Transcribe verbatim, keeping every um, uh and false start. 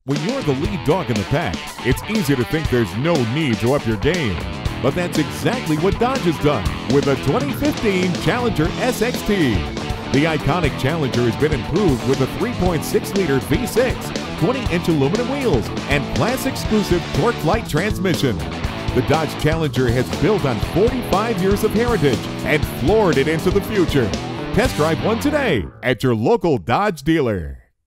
When you're the lead dog in the pack, it's easy to think there's no need to up your game. But that's exactly what Dodge has done with the twenty fifteen Challenger S X T. The iconic Challenger has been improved with a three point six liter V six, twenty inch aluminum wheels, and class-exclusive TorqueFlite transmission. The Dodge Challenger has built on forty-five years of heritage and floored it into the future. Test drive one today at your local Dodge dealer.